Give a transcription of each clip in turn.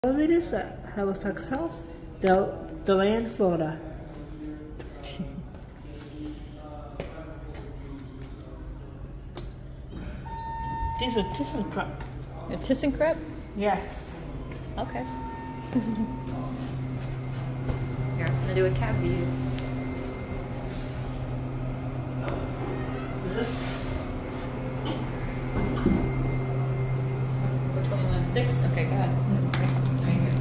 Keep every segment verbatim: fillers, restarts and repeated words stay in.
Elevators at Halifax Health, Del Deland, Florida. These are ThyssenKrupp. A ThyssenKrupp? Yes. Okay. Here, I'm gonna do a cab view. Is this? Which one you want? Six? Okay, go ahead. Right, right here.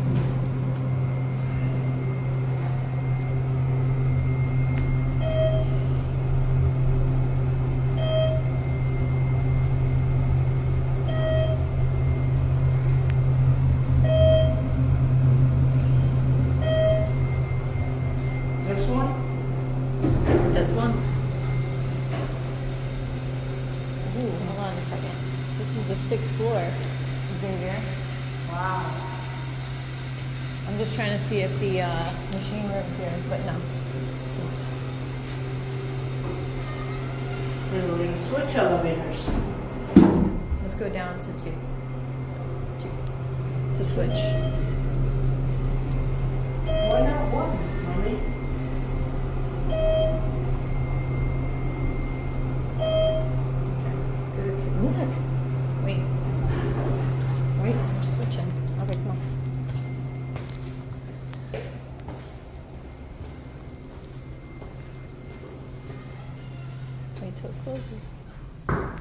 This one? This one? Ooh, hold on a second. This is the sixth floor, Xavier. Wow. I'm just trying to see if the uh, machine room's here, but no. It's not. And we're going to switch elevators. Let's go down to two. Two. To switch. Why not one, Mommy? Okay, let's go to two. Ooh. Wait. Wait, we're switching. Okay, come on. Wait till it closes.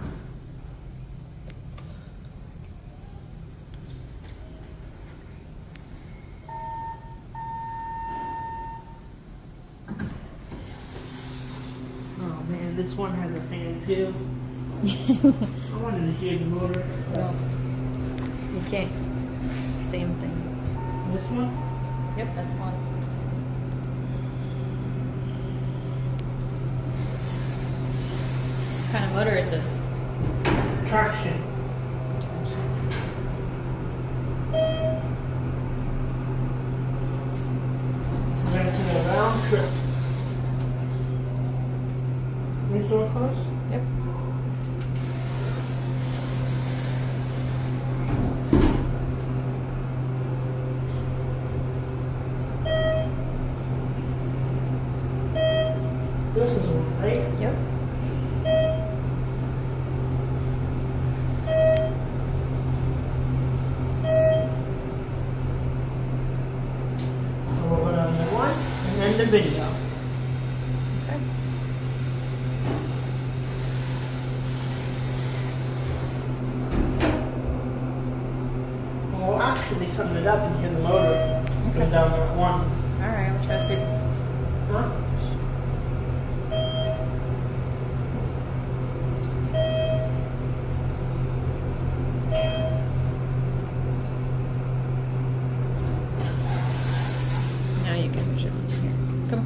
Oh man, this one has a fan too. I wanted to hear the motor. No. You can't. Same thing. This one? Yep, that's one. What kind of motor is this? Traction. We're going to do a round trip. Is the door closed? Yep. This is one, right? Yep. So we'll go down the one and then the video. Okay. Well, we'll actually sum it up and hear the motor go Okay. down that one. Alright, I'll try to see. Huh? Now you can push it on here. Come on.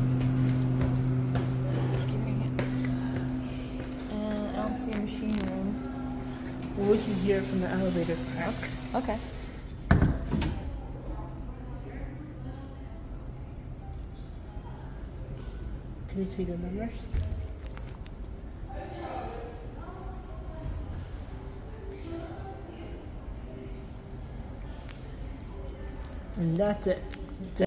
Give me your hand. And I don't see a machine room. Well, we can hear it from the elevator crack. Okay. Can you see the numbers? And that's it.